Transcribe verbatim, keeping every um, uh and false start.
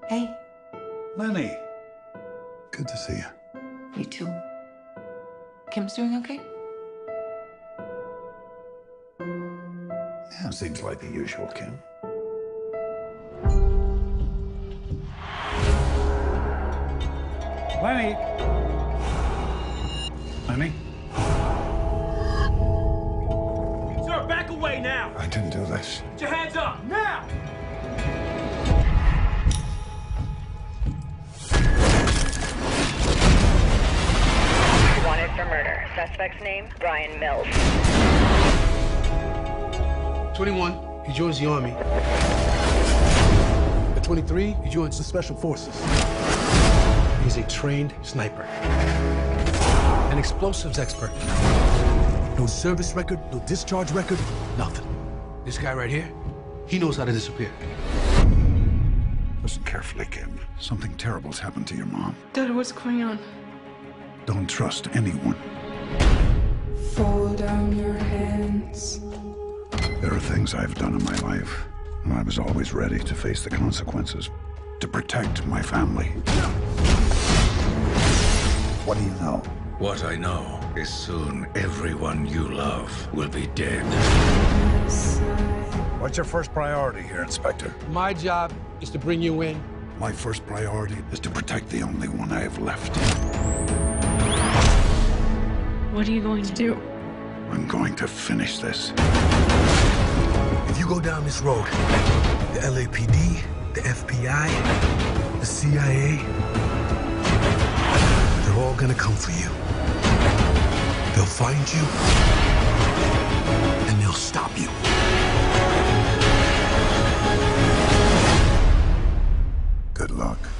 Hey. Lenny. Good to see you. You too. Kim's doing okay? Yeah, seems like the usual, Kim. Lenny! Lenny? Sir, back away now! I didn't do this. Put your hands up, now! Wanted for murder. Suspect's name, Brian Mills. twenty-one, he joins the Army. At twenty-three, he joins the Special Forces. He's a trained sniper. An explosives expert. No service record, no discharge record, nothing. This guy right here, he knows how to disappear. Listen carefully, Kim. Something terrible's happened to your mom. Dad, what's going on? Don't trust anyone. Fold down your hands. There are things I've done in my life, and I was always ready to face the consequences, to protect my family. What do you know? What I know is soon everyone you love will be dead. What's your first priority here, Inspector? My job is to bring you in. My first priority is to protect the only one I have left. What are you going to do? I'm going to finish this. If you go down this road, the L A P D, the F B I, the C I A, they're all gonna come for you. They'll find you, and they'll stop you. Good luck.